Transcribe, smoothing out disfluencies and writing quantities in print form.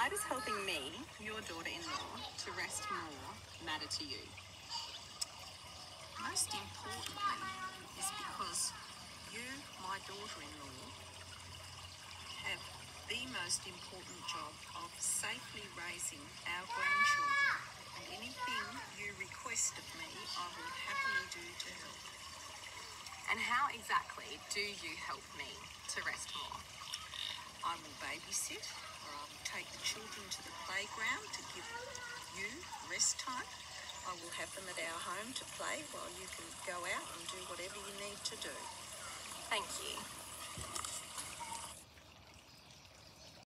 Why does helping me, your daughter-in-law, to rest more matter to you? Most importantly is because you, my daughter-in-law, have the most important job of safely raising our grandchildren, and anything you request of me, I will happily do to help. And how exactly do you help me to rest more? I will babysit, or I will take the children to the playground to give you rest time. I will have them at our home to play while you can go out and do whatever you need to do. Thank you.